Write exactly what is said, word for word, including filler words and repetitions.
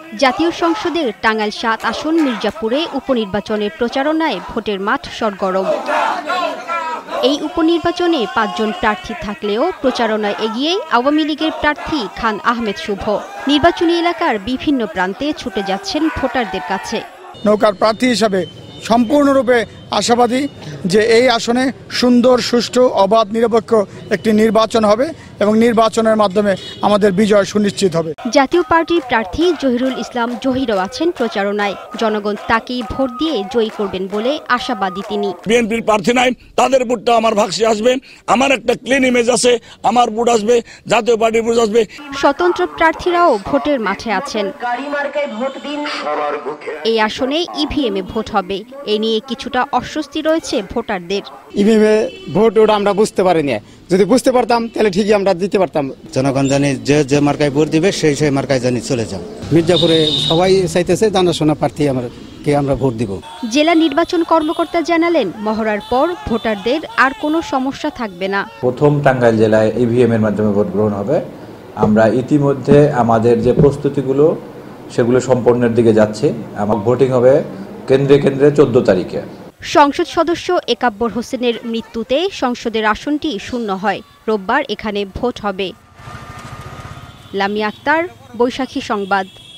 জাতীয় সংসদের টাঙ্গাইল সাত আসন মির্জাপুরে উপনির্বাচনের প্রচারণায় ভোটের মাঠ সরগরম। এই উপনির্বাচনে পাঁচজন প্রার্থী থাকলেও প্রচারণায় এগিয়ে আওয়ামী লীগের প্রার্থী খান আহমেদ শুভ। নির্বাচনী এলাকার বিভিন্ন প্রান্তে ছুটে যাচ্ছেন ভোটারদের কাছে। নৌকার প্রার্থী হিসাবে সম্পূর্ণরূপে আশাবাদী যে এই আসনে সুন্দর, সুষ্ঠু, অবাধ, নিরপেক্ষ একটি নির্বাচন হবে এবং নির্বাচনের মাধ্যমে আমাদের বিজয় সুনিশ্চিত হবে। জাতীয় পার্টির প্রার্থী জহিরুল ইসলাম জহিরও আছেন প্রচারণায়। জনগণ তাকেই ভোট দিয়ে জয়ী করবেন বলে আশাবাদী তিনি। বিএনপির প্রার্থী নাই, তাদের ভোটটা আমার ভাগসে আসবে। আমার একটা ক্লিন ইমেজ আছে, আমার ভোট আসবে, জাতীয় পার্টির ভোট আসবে। স্বতন্ত্র প্রার্থীরাও ভোটের মাঠে আছেন। এই আসনে ইভিএমে ভোট হবে, এ নিয়ে কিছুটা অস্বস্তি রয়েছে ভোটারদের। ইভিএমে ভোট ওটা আমরা বুঝতে পারিনি, যদি বুঝতে পারতাম তাহলে ঠিকই আমরা দিতে পারতাম। জনগণ জানি যে যে মার্কায় ভোট দিবে সেই সেই মার্কায় জানি চলে যাও। মির্জাপুরে সবাই চাইতেছে জানাশোনা প্রার্থী আমাকে আমরা ভোট দিব। জেলা নির্বাচন কর্মকর্তা জানালেন, মহড়ার পর ভোটারদের আর কোনো সমস্যা থাকবে না। প্রথম টাঙ্গাইল জেলায় ইভিএম এর মাধ্যমে ভোট গ্রহণ হবে। আমরা ইতিমধ্যে আমাদের যে প্রস্তুতিগুলো সেগুলো সম্পূর্ণের দিকে যাচ্ছে। আমার ভোটিং হবে কেন্দ্রে কেন্দ্রে চোদ্দ তারিখে। সংসদ সদস্য একাব্বর হোসেনের মৃত্যুতে সংসদের আসনটি শূন্য হয়। রোববার এখানে ভোট হবে। লামিয়া আক্তার, বৈশাখী সংবাদ।